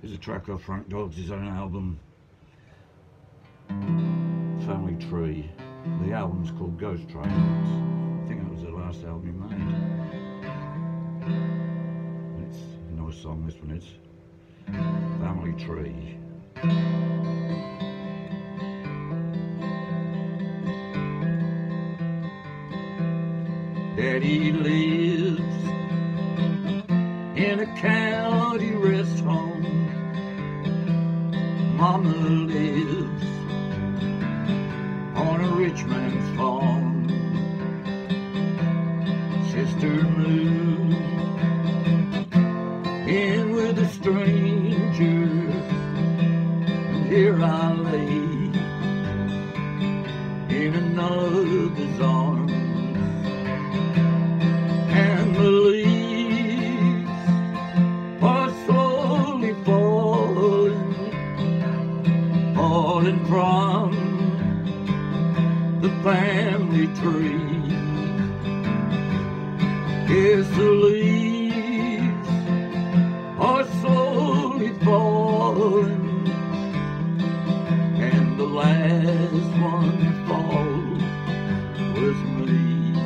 Here's a track off Frank Dodds' own album, Family Tree. The album's called Ghost Train. I think that was the last album he made. It's a nice song, this one is. Family Tree. Daddy lives in a county rest home. Mama lives on a rich man's farm. Sister moved in with a stranger, and here I lay in another's arms. And the leaves are slowly falling from the family tree. Yes, the leaves are slowly falling, and the last one to fall was me.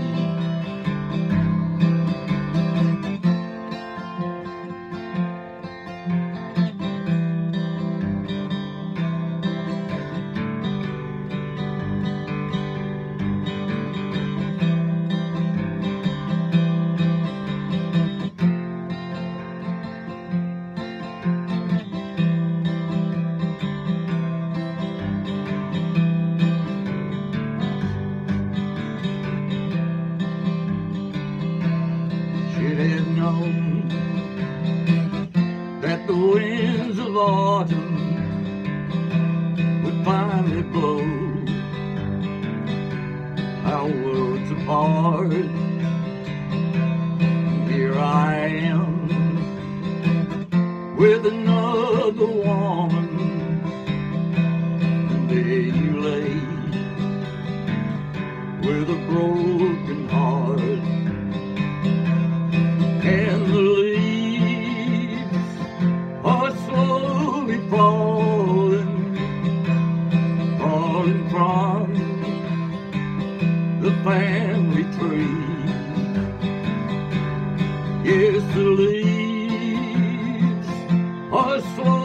Had known that the winds of autumn would finally blow our worlds apart. Here I am with another woman, and there you lay with a broken heart. And the leaves are slowly falling from the family tree. Yes, the leaves are slowly